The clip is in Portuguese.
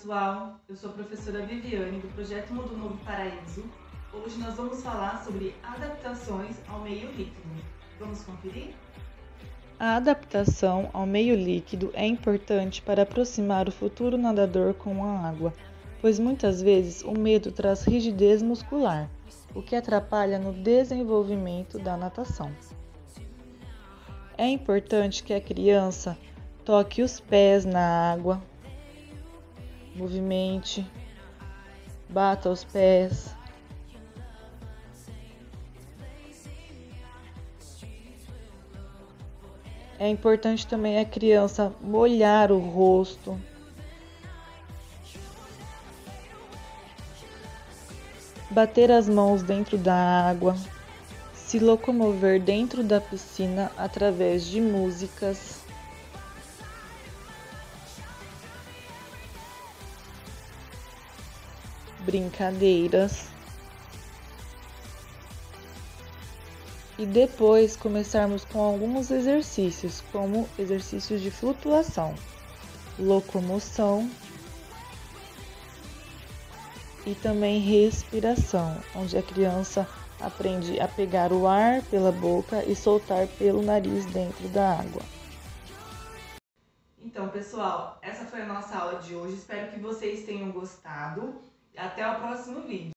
pessoal, eu sou a professora Viviane do projeto Mundo Novo Paraíso. Hoje nós vamos falar sobre adaptações ao meio líquido. Vamos conferir? A adaptação ao meio líquido é importante para aproximar o futuro nadador com a água, pois muitas vezes o medo traz rigidez muscular, o que atrapalha no desenvolvimento da natação. É importante que a criança toque os pés na água, movimente, bata os pés. É importante também a criança molhar o rosto. Bater as mãos dentro da água. Se locomover dentro da piscina através de músicas. Brincadeiras. E depois começarmos com alguns exercícios, como exercícios de flutuação, locomoção e também respiração, onde a criança aprende a pegar o ar pela boca e soltar pelo nariz dentro da água. Então, pessoal, essa foi a nossa aula de hoje. Espero que vocês tenham gostado. Até o próximo vídeo.